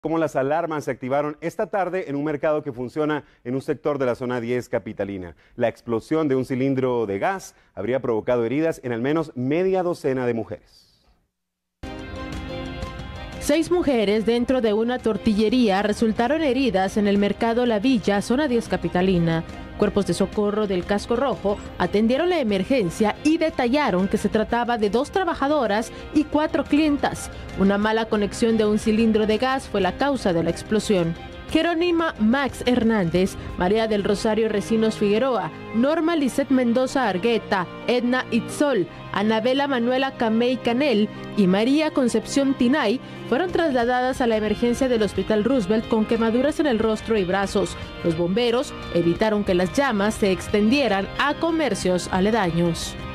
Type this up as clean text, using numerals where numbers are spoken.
Cómo las alarmas se activaron esta tarde en un mercado que funciona en un sector de la zona 10 capitalina. La explosión de un cilindro de gas habría provocado heridas en al menos media docena de mujeres. 6 mujeres dentro de una tortillería resultaron heridas en el mercado La Villa, zona 10 capitalina. Cuerpos de socorro del Casco Rojo atendieron la emergencia y detallaron que se trataba de 2 trabajadoras y 4 clientas. Una mala conexión de un cilindro de gas fue la causa de la explosión. Jerónima Max Hernández, María del Rosario Recinos Figueroa, Norma Lisset Mendoza Argueta, Edna Itzol, Anabela Manuela Camey Canel y María Concepción Tinay fueron trasladadas a la emergencia del Hospital Roosevelt con quemaduras en el rostro y brazos. Los bomberos evitaron que las llamas se extendieran a comercios aledaños.